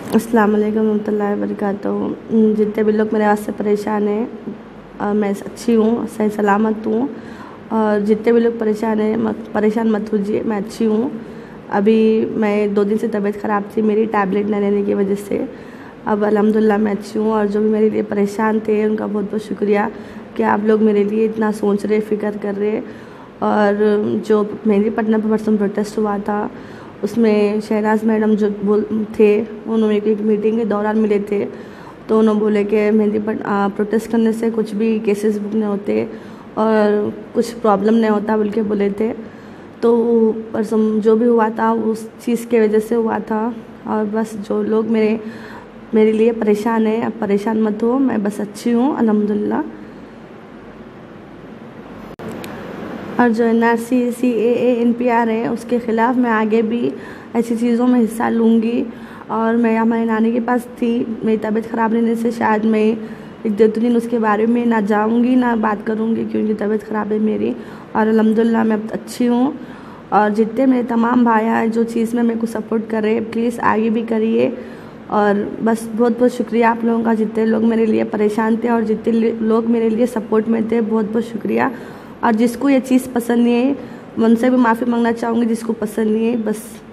अस्सलाम वालेकुम रहमतुल्लाहि व बरकातहू। जितने भी लोग मेरे वास्ते परेशान हैं, मैं अच्छी हूँ, सही सलामत हूँ। और जितने भी लोग परेशान हैं परेशान मत होइए, मैं अच्छी हूँ। अभी मैं 2 दिन से तबीयत ख़राब थी मेरी टैबलेट न लेने की वजह से। अब अल्हम्दुलिल्लाह मैं अच्छी हूँ। और जो भी मेरे लिए परेशान थे उनका बहुत बहुत शुक्रिया कि आप लोग मेरे लिए इतना सोच रहे, फ़िक्र कर रहे। और जो मेहदीपट्टनम पर परसों प्रोटेस्ट हुआ था उसमें शहनाज मैडम जो थे उन्होंने एक मीटिंग के दौरान मिले थे, तो उन्होंने बोले कि प्रोटेस्ट करने से कुछ भी केसेस बुक नहीं होते और कुछ प्रॉब्लम नहीं होता बोल के बोले थे। तो परसों जो भी हुआ था उस चीज़ के वजह से हुआ था। और बस जो लोग मेरे लिए परेशान हैं, अब परेशान मत हो, मैं बस अच्छी हूँ अल्हम्दुलिल्लाह। और जो NRC CAA NPR है उसके ख़िलाफ़ मैं आगे भी ऐसी चीज़ों में हिस्सा लूँगी। और मैं हमारी नानी के पास थी, मेरी तबीयत ख़राब रहने से शायद मैं 1-2 दिन उसके बारे में ना जाऊँगी ना बात करूँगी, क्योंकि तबीयत ख़राब है मेरी। और अल्हम्दुलिल्लाह मैं अब अच्छी हूँ। और जितने मेरे तमाम भाई हैं जो चीज़ में मेरे को सपोर्ट कर रहे हैं, प्लीज़ आगे भी करिए। और बस बहुत बहुत शुक्रिया आप लोगों का, जितने लोग मेरे लिए परेशान थे और जितने लोग मेरे लिए सपोर्ट में थे, बहुत बहुत शुक्रिया। और जिसको ये चीज़ पसंद नहीं है मैं उनसे भी माफ़ी मांगना चाहूँगी, जिसको पसंद नहीं है बस